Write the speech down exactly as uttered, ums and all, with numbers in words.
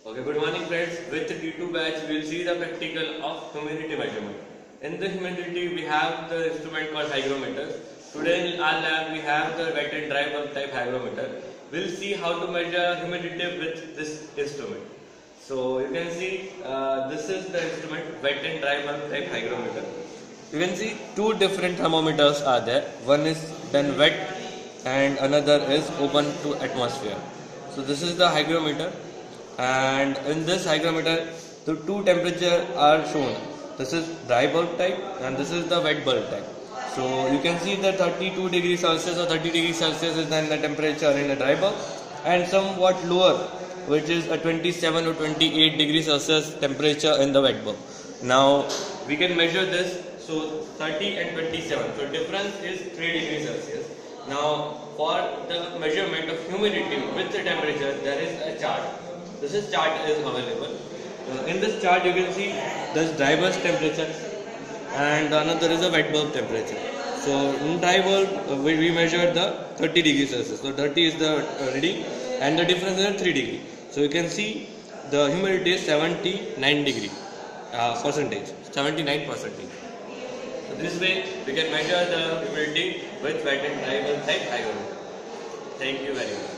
Okay, good morning friends. With T two batch, we will see the practical of humidity measurement. In the humidity, we have the instrument called hygrometer. Today in our lab, we have the wet and dry bulb type hygrometer. We will see how to measure humidity with this instrument. So you can see uh, this is the instrument wet and dry bulb type hygrometer. You can see two different thermometers are there. One is done wet and another is open to atmosphere. So this is the hygrometer, and in this hygrometer the two temperatures are shown. This is dry bulb type and this is the wet bulb type. So you can see that thirty-two degrees Celsius or thirty degrees Celsius is then the temperature in the dry bulb, and somewhat lower, which is a twenty-seven or twenty-eight degrees Celsius temperature in the wet bulb. Now we can measure this. So thirty and twenty-seven. So difference is three degrees Celsius. Now for the measurement of humidity with the temperature, there is a chart. This is chart is available. Uh, in this chart you can see this dry bulb temperature and another is a wet bulb temperature. So in dry bulb uh, we, we measure the thirty degrees Celsius. So thirty is the uh, reading and the difference is three degrees. So you can see the humidity is seventy-nine degree uh, percentage, seventy-nine percentage. So this way we can measure the humidity with wet and dry bulb type hygrometer. Thank you very much.